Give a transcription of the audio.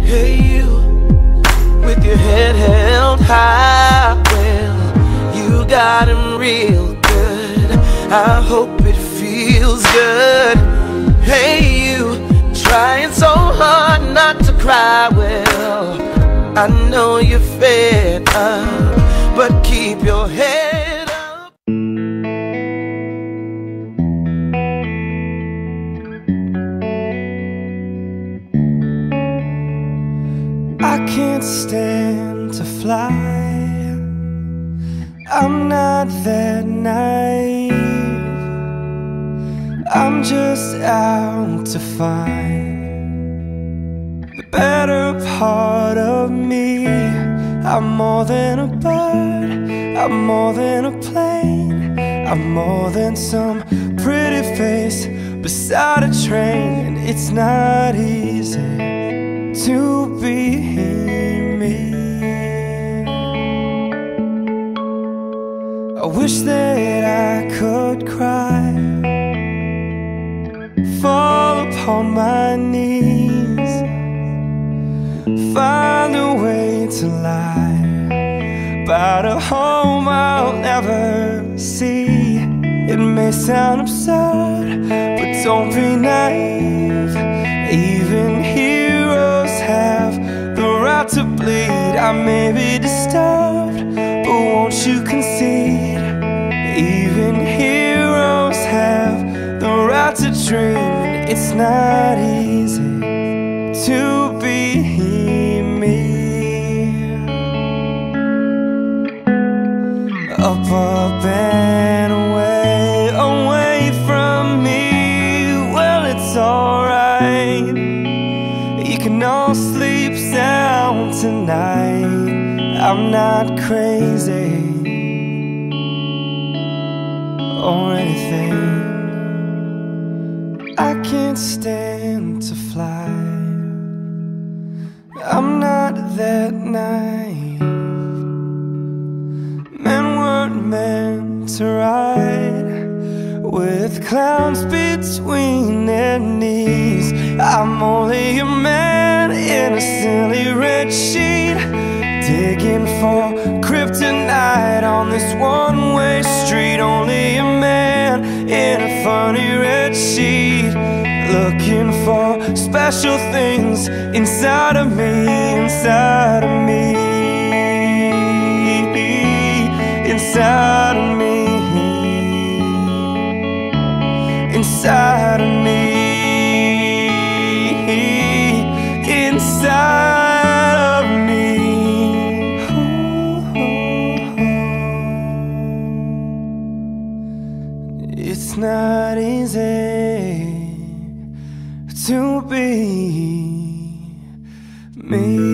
Hey you, with your head held high, well, you got him real good. I hope it feels good. Hey you, trying so hard not to cry, well, I know you're fed up, but keep your head up. I can't stand to fly, I'm not that naive. I'm just out to find the better part of me. I'm more than a bird, I'm more than a plane, I'm more than some pretty face beside a train. It's not easy to be me. I wish that I could cry, fall upon my knees, find a way to lie about a home I'll never see. It may sound absurd, but don't be naive. Even heroes have the right to bleed. I may be disturbed, but won't you concede? Even heroes have the right to dream, and it's not easy to be me. Up, up and away, away from me. Well, it's alright, you can all sleep sound tonight. I'm not crazy or anything. I can't stand to fly, I'm not that naive. Men weren't meant to ride with clowns between their knees. I'm only a man in a silly red sheet, digging for kryptonite on this one-way street. Only a man in a funny red sheet, looking for special things inside of me, inside of me, inside of me, inside of me, inside of me. It's not easy to be me.